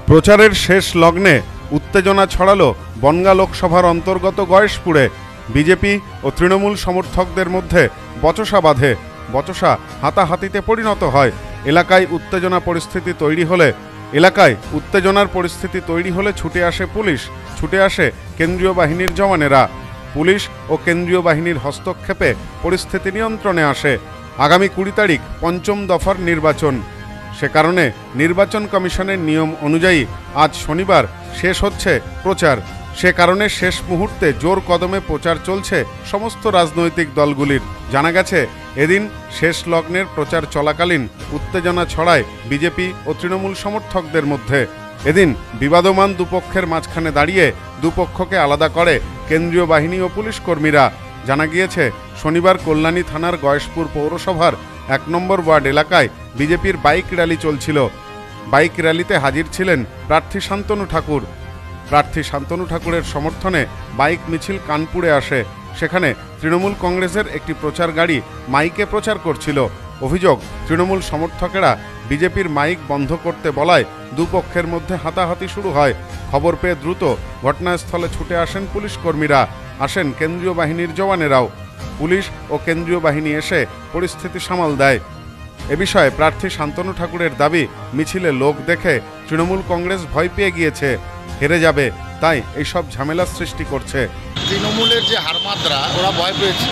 প্রচারের শেষ লগ্নে উত্তেজনা ছড়ালো বনগাঁ লোকসভার অন্তর্গত গয়েশপুরে। বিজেপি ও তৃণমূল সমর্থকদের মধ্যে বচসা বাধে। বচসা হাতাহাতিতে পরিণত হয়। এলাকায় উত্তেজনার পরিস্থিতি তৈরি হলে ছুটে আসে পুলিশ, ছুটে আসে কেন্দ্রীয় বাহিনীর জওয়ানেরা। পুলিশ ও কেন্দ্রীয় বাহিনীর হস্তক্ষেপে পরিস্থিতি নিয়ন্ত্রণে আসে। আগামী 20 তারিখ পঞ্চম দফার নির্বাচন। সে কারণে নির্বাচন কমিশনের নিয়ম অনুযায়ী আজ শনিবার শেষ হচ্ছে প্রচার। সে কারণে শেষ মুহূর্তে জোর কদমে প্রচার চলছে সমস্ত রাজনৈতিক দলগুলির। জানা গেছে, এদিন শেষ লগ্নের প্রচার চলাকালীন উত্তেজনা ছড়ায় বিজেপি ও তৃণমূল সমর্থকদের মধ্যে। এদিন বিবাদমান দুপক্ষের মাঝখানে দাঁড়িয়ে দুপক্ষকে আলাদা করে কেন্দ্রীয় বাহিনী ও পুলিশ কর্মীরা। জানা গিয়েছে, শনিবার কল্যাণী থানার গয়েশপুর পৌরসভার 1 নম্বর ওয়ার্ড এলাকায় বিজেপির বাইক র্যালি চলছিল। বাইক র্যালিতে হাজির ছিলেন প্রার্থী শান্তনু ঠাকুর। প্রার্থী শান্তনু ঠাকুরের সমর্থনে বাইক মিছিল কানপুরে আসে। সেখানে তৃণমূল কংগ্রেসের একটি প্রচার গাড়ি মাইকে প্রচার করছিল। অভিযোগ, তৃণমূল সমর্থকেরা বিজেপির মাইক বন্ধ করতে বলায় দুপক্ষের মধ্যে হাতাহাতি শুরু হয়। খবর পেয়ে দ্রুত ঘটনাস্থলে ছুটে আসেন পুলিশ কর্মীরা, আসেন কেন্দ্রীয় বাহিনীর জওয়ানেরাও। পুলিশ ও কেন্দ্রীয় বাহিনী এসে পরিস্থিতি সামাল দেয়। এ বিষয়ে প্রার্থী শান্তনু ঠাকুরের দাবি, মিছিলে লোক দেখে তৃণমূল কংগ্রেস ভয় পেয়ে গিয়েছে, হেরে যাবে, তাই এইসব ঝামেলার সৃষ্টি করছে। তৃণমূলের যে হারমাদরা, ওরা ভয় পেয়েছে।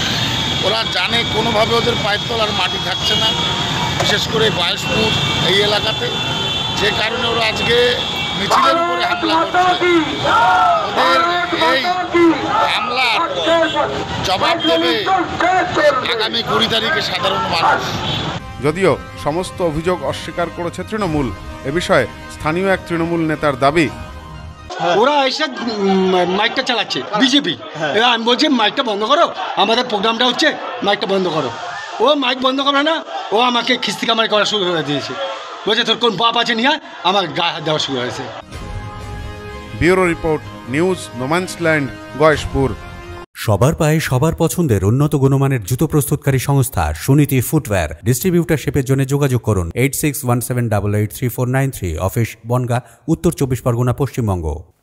ওরা জানে কোনোভাবে ওদের পায়ের তলার মাটি থাকছে না, বিশেষ করে গয়েশপুর এই এলাকাতে। যে কারণে ওরা আজকে মিছিলের উপরে হামলা করছে। ওদের এই হামলার জবাব দেবে আগামী 20 তারিখে সাধারণ মানুষ। যদিও সমস্ত অভিযোগ অস্বীকার করেছে তৃণমূল। এ বিষয়ে স্থানীয় এক তৃণমূল নেতার দাবি, ওরা এসে মাইকটা চালাচ্ছে বিজেপি। এবার আমি বলছি মাইকটা বন্ধ করো, আমাদের প্রোগ্রামটা হচ্ছে, মাইকটা বন্ধ করো। ও মাইক বন্ধ করে না, ও আমাকে খিস্তিকামারি করা শুরু করে দিয়েছে। বলছে তোর কোন বাপ আছে নিয়ে আমার গায়ে হাত দেওয়া শুরু হয়েছে। Bureau report, news no man's land, Gayeshpur. সবার পায়ে সবার পছন্দের উন্নত গুণমানের জুতো প্রস্তুতকারী সংস্থা সুনীতি ফুটওয়্যার। ডিস্ট্রিবিউটারশিপের জন্য যোগাযোগ করুন 8617883493। অফিস বনগাঁ, উত্তর 24 পরগনা, পশ্চিমবঙ্গ।